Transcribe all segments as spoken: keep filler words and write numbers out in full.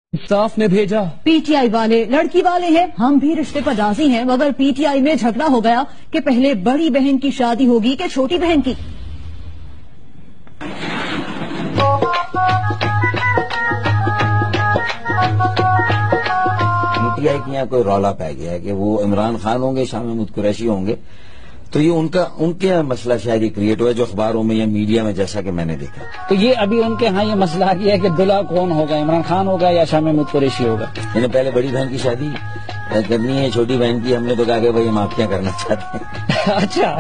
انصاف نے بھیجا، پی ٹی آئی والے لڑکی والے ہیں، ہم بھی رشتے پر راضی ہیں، مگر پی ٹی آئی میں جھگڑا ہو گیا کہ پہلے بڑی بہن کی شادی ہوگی کہ چھوٹی بہن کی۔ پی ٹی آئی کے یہاں کوئی رولا پہ گیا ہے کہ وہ عمران خان ہوں گے، شاہ محمود قریشی ہوں گے، تو یہ ان کا ان کے مسئلہ شاید یہ کریٹ ہوا ہے جو اخباروں میں یا میڈیا میں جیسا کہ میں نے دیکھا۔ تو یہ ابھی ان کے ہاں یہ مسئلہ یہ ہے کہ دلہا کون ہوگا، عمران خان ہوگا یا شاہ محمود قریشی ہوگا؟ میں نے پہلے بڑی بہن کی شادی کرنی ہے، چھوٹی بہن کی ہم نے تو کہا کہ بھائی ہم آپ کیا کرنا چاہتے ہیں۔ اچھا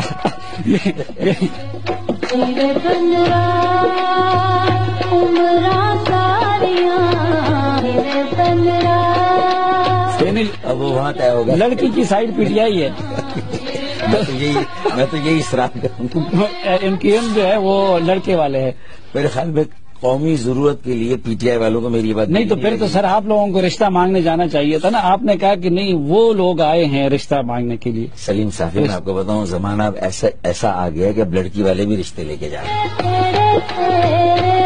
اب وہ وہاں طے ہوگا، لڑکی کی سائڈ پی ٹی آئی ہے۔ میں تو یہی میں تو یہی اصرار کروں گا، امکان جو ہے وہ لڑکے والے ہیں۔ میرے خیال میں قومی ضرورت کے لیے پی ٹی آئی والوں کو میری بات نہیں تو پھر تو سر آپ لوگوں کو رشتہ مانگنے جانا چاہیے تھا نا، آپ نے کہا کہ نہیں وہ لوگ آئے ہیں رشتہ مانگنے کے لیے۔ سلیم صافی میں آپ کو بتاؤں زمانہ اب ایسا ایسا آ گیا ہے کہ اب لڑکی والے بھی رشتے لے کے جا رہے ہیں۔